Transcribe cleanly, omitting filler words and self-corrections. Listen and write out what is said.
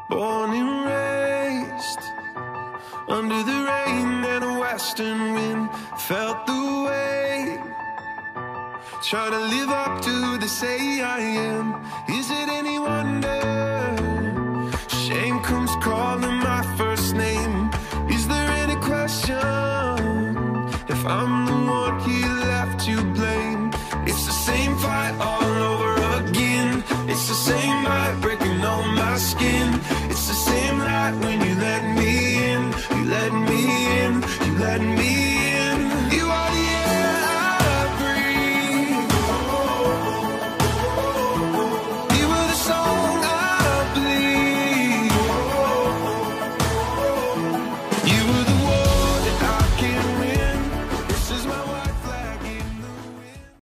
Born and raised under the rain and a western wind. Felt the weight, try to live up to the say I am. Is it any wonder shame comes calling my first name? Is there any question if I'm